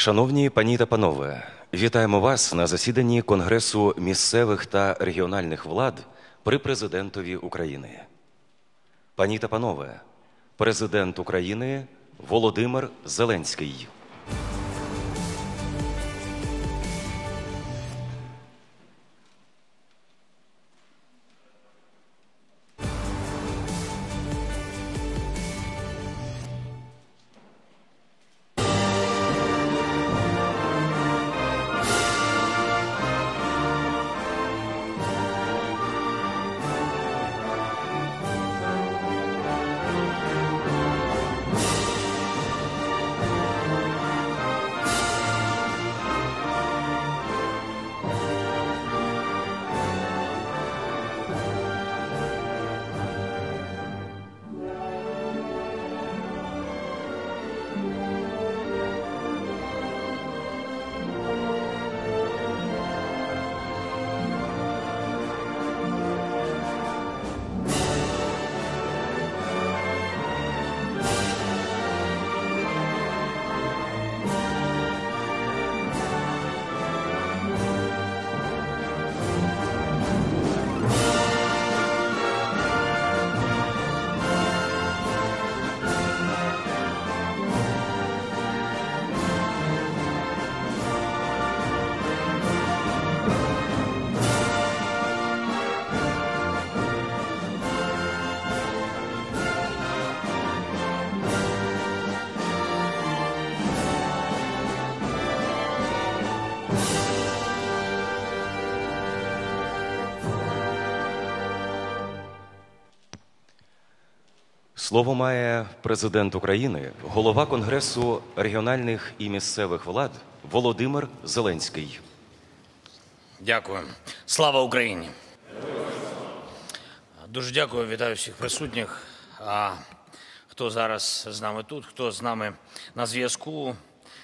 Шановні пані та панове, вітаємо вас на засіданні Конгресу місцевих та регіональних влад при Президентові України. Пані та панове, Президент України Володимир Зеленський. Слово має Президент України, голова Конгресу регіональних і місцевих влад Володимир Зеленський. Дякую. Слава Україні! Дуже дякую, вітаю всіх присутніх. Хто зараз з нами тут, хто з нами на зв'язку.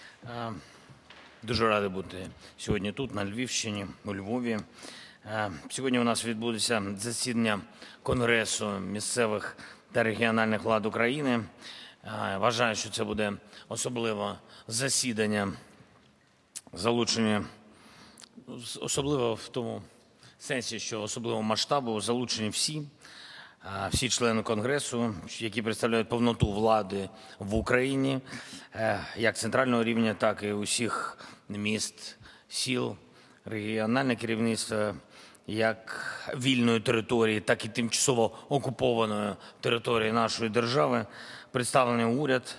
Дуже радий бути сьогодні тут, на Львівщині, у Львові. Сьогодні у нас відбудеться засідання Конгресу місцевих та регіональних влад України. Вважаю, що це буде особливе засідання, залучення, особливо в тому сенсі, що особливого масштабу залучені всі члени Конгресу, які представляють повноту влади в Україні, як центрального рівня, так і усіх міст, сіл, регіональне керівництво, як вільної території, так і тимчасово окупованої території нашої держави. Представлений уряд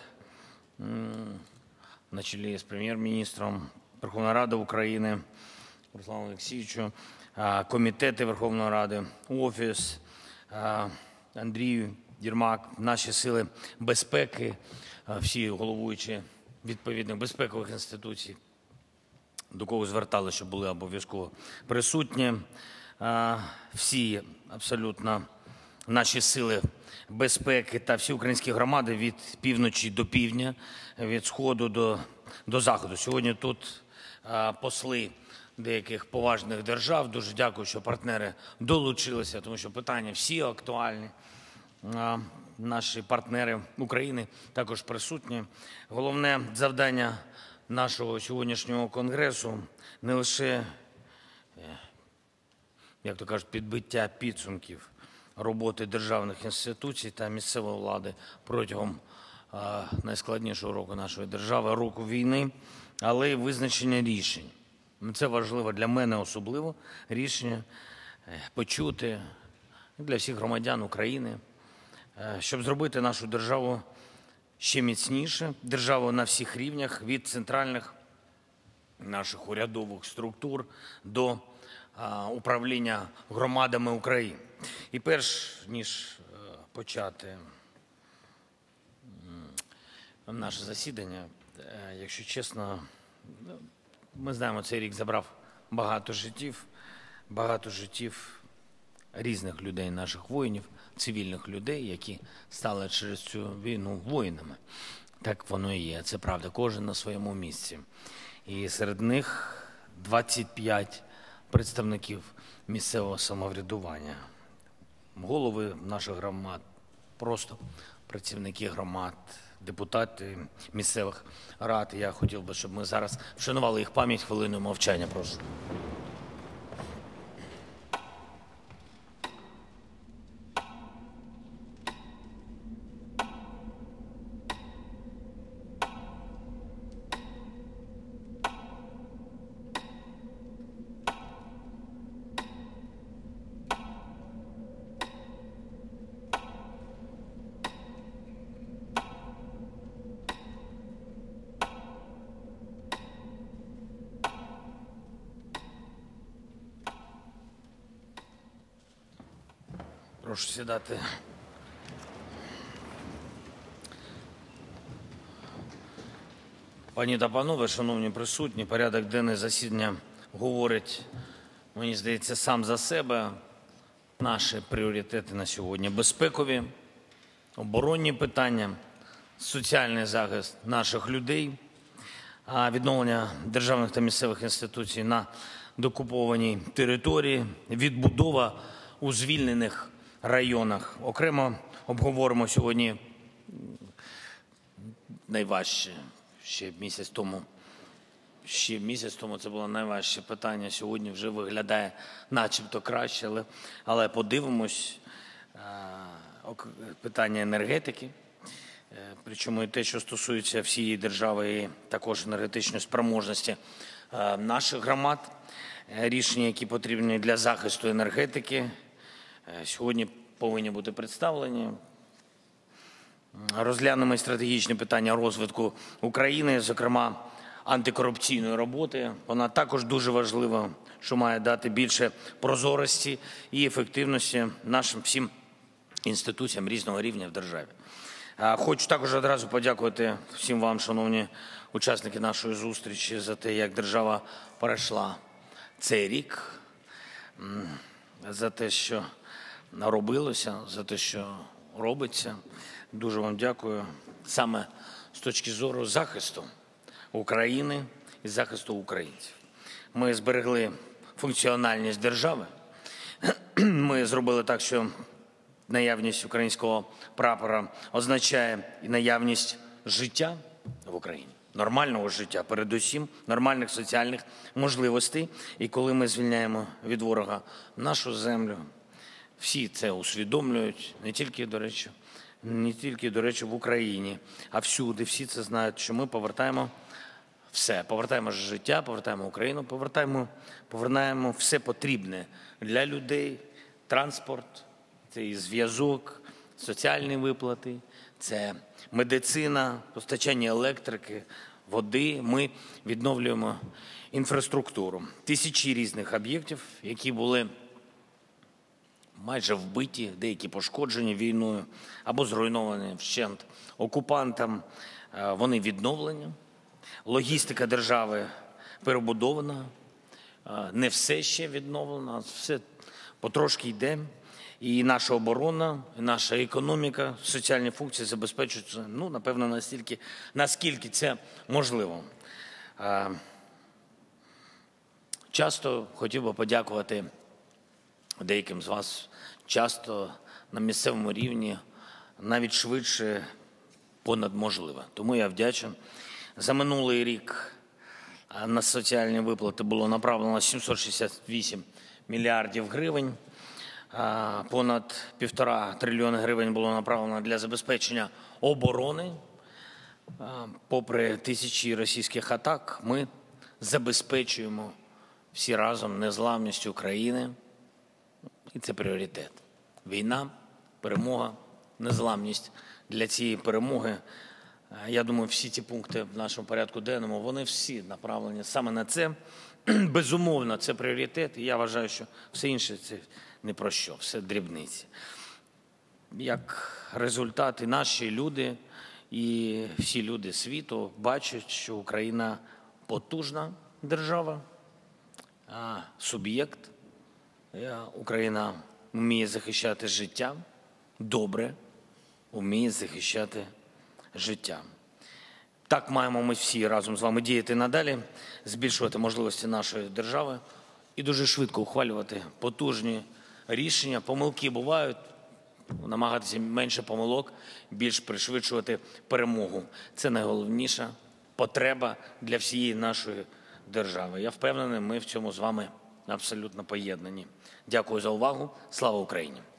на чолі з прем'єр-міністром, Верховної Ради України Русланом Олексійовичем, комітети Верховної Ради, Офіс, Андрій Єрмак, наші сили безпеки, всі головуючі відповідних безпекових інституцій, до кого звертали, щоб були обов'язково присутні. Всі абсолютно наші сили безпеки та всі українські громади від півночі до півдня, від сходу до заходу. Сьогодні тут посли деяких поважних держав. Дуже дякую, що партнери долучилися, тому що питання всі актуальні. Наші партнери України також присутні. Головне завдання нашого сьогоднішнього конгресу не лише, як то кажуть, підбиття підсумків роботи державних інституцій та місцевої влади протягом найскладнішого року нашої держави, року війни, але й визначення рішень. Це важливо для мене особливо, рішення почути для всіх громадян України, щоб зробити нашу державу ще міцніше, державу на всіх рівнях, від центральних наших урядових структур до управління громадами України. І перш ніж почати наше засідання, якщо чесно, ми знаємо, цей рік забрав багато життів різних людей, наших воїнів, цивільних людей, які стали через цю війну воїнами. Так воно і є, це правда, кожен на своєму місці. І серед них 25 представників місцевого самоврядування, голови наших громад, просто працівники громад, депутати місцевих рад. Я хотів би, щоб ми зараз вшанували їх пам'ять хвилиною мовчання. Прошу. Прошу сідати. Пані та панове, шановні присутні, порядок денний засідання говорить, мені здається, сам за себе. Наші пріоритети на сьогодні – безпекові, оборонні питання, соціальний захист наших людей, відновлення державних та місцевих інституцій на деокупованій території, відбудова у звільнених районах. Окремо обговоримо сьогодні найважче. Ще місяць тому це було найважче питання. Сьогодні вже виглядає начебто краще, але подивимось. Питання енергетики, причому і те, що стосується всієї держави, і також енергетичної спроможності наших громад, рішення, які потрібні для захисту енергетики, сьогодні повинні бути представлені. Розглянемо стратегічні питання розвитку України, зокрема антикорупційної роботи. Вона також дуже важлива, що має дати більше прозорості і ефективності нашим всім інституціям різного рівня в державі. Хочу також одразу подякувати всім вам, шановні учасники нашої зустрічі, за те, як держава перейшла цей рік, за те, що робилося, за те, що робиться. Дуже вам дякую саме з точки зору захисту України і захисту українців. Ми зберегли функціональність держави. Ми зробили так, що наявність українського прапора означає і наявність життя в Україні. Нормального життя, передусім, нормальних соціальних можливостей. І коли ми звільняємо від ворога нашу землю, всі це усвідомлюють, не тільки, до речі, в Україні, а всюди. Всі це знають, що ми повертаємо все. Повертаємо життя, повертаємо Україну, повертаємо все потрібне для людей. Транспорт, це і зв'язок, соціальні виплати, це медицина, постачання електрики, води. Ми відновлюємо інфраструктуру. Тисячі різних об'єктів, які були майже вбиті, деякі пошкоджені війною або зруйновані вщент окупантам, вони відновлені. Логістика держави перебудована, не все ще відновлено, все потрошки йде. І наша оборона, і наша економіка, соціальні функції забезпечуються, напевно, настільки, наскільки це можливо. Часто хотів би подякувати деяким з вас, часто на місцевому рівні, навіть швидше, понад можливе. Тому я вдячен. За минулий рік на соціальні виплати було направлено 768 мільярдів гривень. Понад 1,5 трильйона гривень було направлено для забезпечення оборони. Попри тисячі російських атак, ми забезпечуємо всі разом незламність України. І це пріоритет. Війна, перемога, незламність. Для цієї перемоги, я думаю, всі ці пункти в нашому порядку денному, вони всі направлені саме на це. Безумовно, це пріоритет. І я вважаю, що все інше – це не про що, все дрібниці. Як результат, і наші люди, і всі люди світу бачать, що Україна потужна держава, суб'єкт. Україна вміє захищати життя, добре вміє захищати життя. Так маємо ми всі разом з вами діяти надалі, збільшувати можливості нашої держави і дуже швидко ухвалювати потужні рішення. Помилки бувають, намагатися менше помилок, більш пришвидшувати перемогу. Це найголовніша потреба для всієї нашої держави. Я впевнений, ми в цьому з вами абсолютно поєднані. Дякую за увагу. Слава Україні!